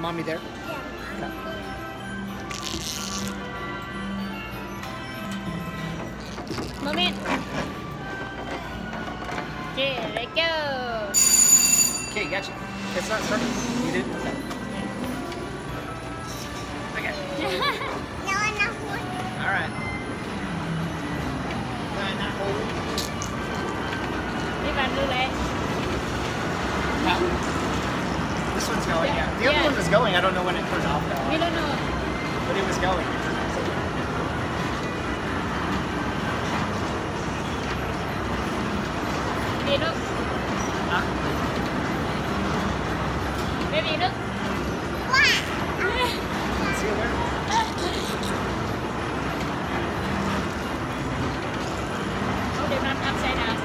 mommy there? Yeah. Okay. Moment. Okay, let go. Okay, gotcha. It's not starting. You did? Okay. Okay. No, enough one. Alright. Not hold. Đi vào đưa lên. That one. This one's going, yeah. The other one was going. I don't know when it turned off though. We don't know. But it was going. Đi look. Huh? Baby, look. See you there? Oh, they're not upside down.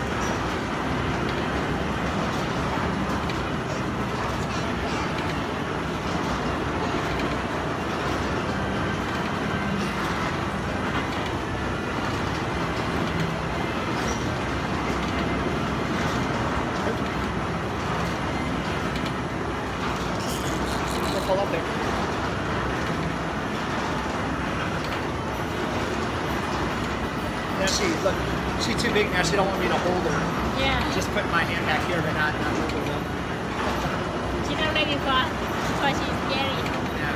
We'll pull up there. Now look, she's too big now. She don't want me to hold her. Yeah. Just put my hand back here, but not moving them. She's not ready for she's scary. Yeah.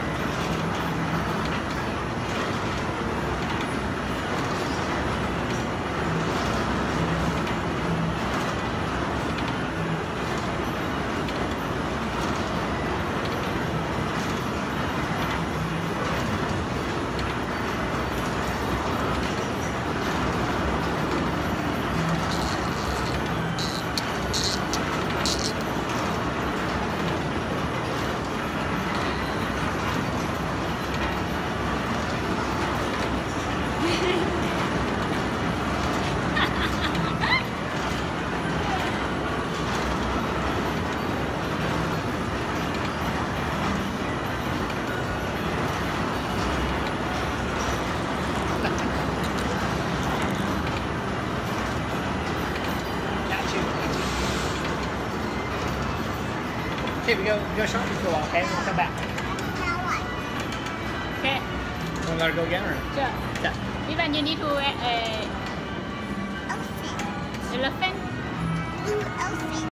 Okay, we go shopping for a while, okay? And we'll come back. Now what? Okay. Want to let her go again, or? Sure. Okay. Even you need to Elephant. elephant. Blue elephant.